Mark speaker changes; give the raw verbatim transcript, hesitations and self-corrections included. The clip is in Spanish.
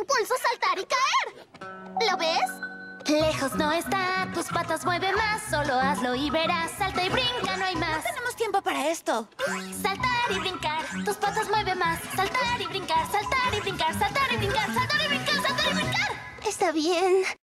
Speaker 1: impulso, saltar y caer. ¿Lo ves?
Speaker 2: Lejos no está, tus patas mueve más. Solo hazlo y verás, salta y brinca, no hay más.
Speaker 3: No tenemos tiempo para esto.
Speaker 2: Saltar y brincar, tus patas mueve más. Saltar y brincar, saltar y brincar, saltar y brincar, saltar y brincar, saltar y brincar.
Speaker 1: Está bien.